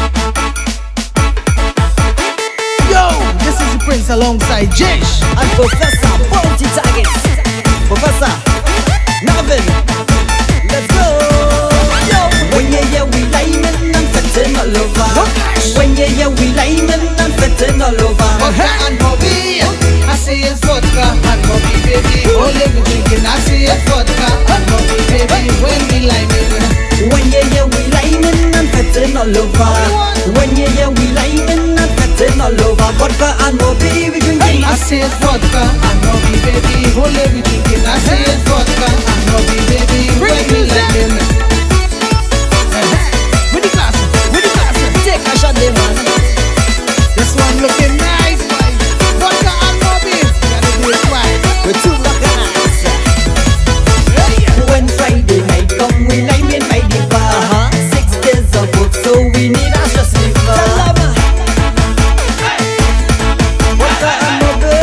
Alongside Jish and Professor Bounty Targets. Professor Marvin, let's go. Yo. When you hear we liming and fetting all over. When you hear we liming and fetting all over. Vodka and Bobby, I say it's vodka and Bobby baby. Only we drinking, I say it's vodka and Bobby baby. When we liming. When you hear we liming and fetting all over. When you hear we liming and fetting all over. Vodka and Bobby we drinking. I say it's vodka and Bobby baby. Only we drinking. I say it's vodka and Bobby baby. When we liming. With the glass, take a shot, there, man. This one looking nice, boy. Vodka and Bobby. Gotta do it right. With two bacchanals. When Friday night come, we liming by the bar. 6 days of work, so we need a stress reliever. Vodka and Bobby.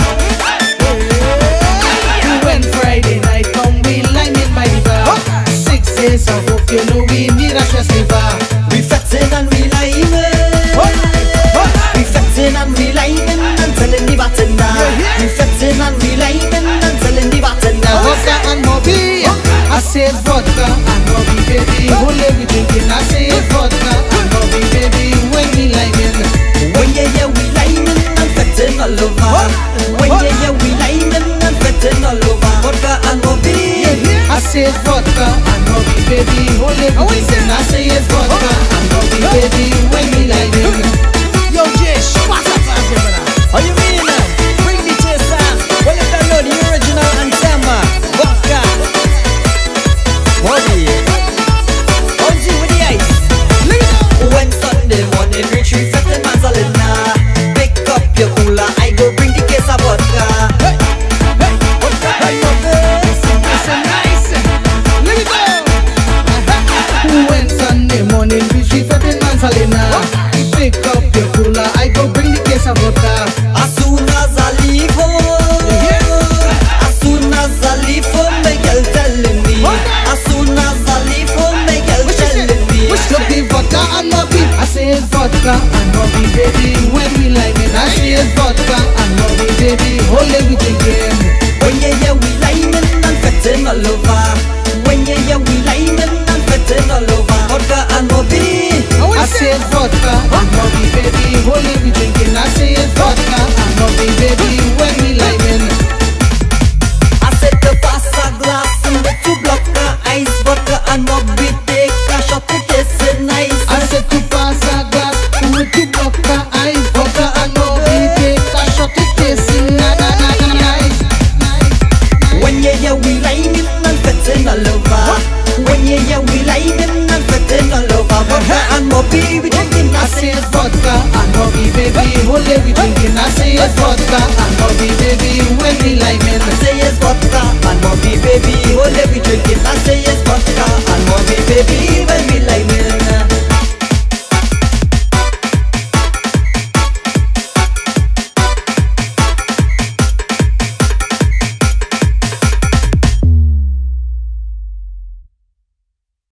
When Friday night come, we liming by the bar. 6 days of work, you know we need a stress reliever. We fetting and we liming. We fetting and we liming and telling the bartender. We fetting and we liming and telling the bartender. Vodka and Bobby, I say it's vodka and Bobby baby. Only we drinking, I say it's vodka and Bobby baby. When we liming. When you hear we liming and fetting all over. When you hear we liming and fetting all over. Vodka and Bobby, I say it's vodka and Bobby baby. Only we drinking, I say it's vodka and Bobby baby. When we liming. Yo Jish, what's up, brother? how you mean? Bring the chaser. Well, if I know the original anthem, vodka, Bobby, Bonzi with the ice. When Sunday morning reach, we fetting Manzalina. Pick up your cooler, I go bring the case of vodka. Vodka and Bobby. Listen nice. Let me go. When Sunday morning reach, we fetting Manzalina. Pick up your cooler, I go bring the case of vodka. As soon as I leave home, as soon as I leave home, my girl telling me. As soon as I leave home, my girl telling me. Look the vodka and Bobby, I say it's vodka and Bobby baby. When we liming, I say it's vodka and Bobby baby. Only we drinking. When you hear we liming and fetting all over. When you hear we liming and fetting all over. Vodka and Bobby, I say it's vodka and Bobby baby. Only we drinking, I say it's vodka and Bobby baby. When we liming. I said to pass a glass and the 2 block ice. Vodka and Bobby take a shot, it tastes nice. I said to pass a glass with 2 vodka ice. Vodka and Bobby take a shot, it tastes nice. When you hear we liming and fetting all over. When you hear we liming and fetting all over. Vodka and Bobby we drinking, I say it's vodka and Bobby baby. Only we drinking, I say it's vodka and Bobby